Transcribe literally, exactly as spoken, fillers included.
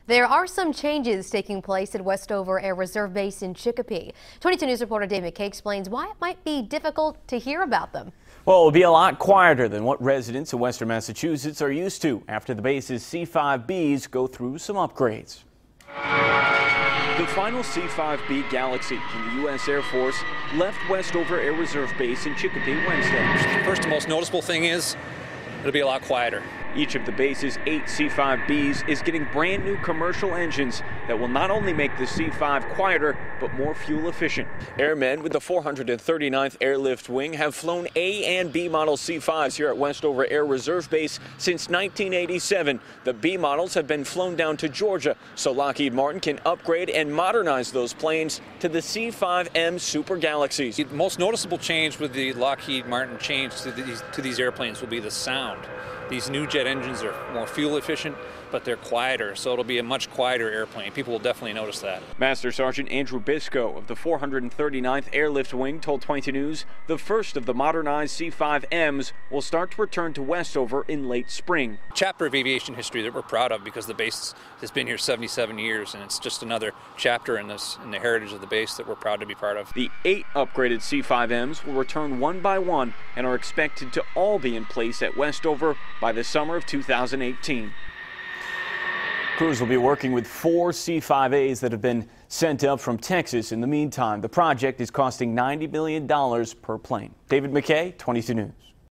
There are some changes taking place at Westover Air Reserve Base in Chicopee. twenty-two News reporter Dave McKay explains why it might be difficult to hear about them. Well, it will be a lot quieter than what residents in western Massachusetts are used to after the base's C five Bs go through some upgrades. The final C five B Galaxy from the U S Air Force left Westover Air Reserve Base in Chicopee Wednesday. First and most noticeable thing is it'll be a lot quieter. Each of the base's eight C five Bs is getting brand new commercial engines that will not only make the C five quieter, but more fuel efficient. Airmen with the four hundred thirty-ninth Airlift Wing have flown A and B model C fives here at Westover Air Reserve Base since nineteen eighty-seven. The B models have been flown down to Georgia, so Lockheed Martin can upgrade and modernize those planes to the C five M Super Galaxies. The most noticeable change with the Lockheed Martin change to these, to these airplanes will be the sound. These new jet engines are more fuel efficient, but they're quieter, so it'll be a much quieter airplane. People will definitely notice that. Master Sergeant Andrew Biscoe of the four hundred thirty-ninth Airlift Wing told twenty-two News the first of the modernized C five Ms will start to return to Westover in late spring. Chapter of aviation history that we're proud of because the base has been here seventy-seven years, and it's just another chapter in this in the heritage of the base that we're proud to be part of. The eight upgraded C five Ms will return one by one and are expected to all be in place at Westover by the summer of two thousand eighteen. Crews will be working with four C five As that have been sent up from Texas. In the meantime, the project is costing ninety million dollars per plane. David McKay, twenty-two News.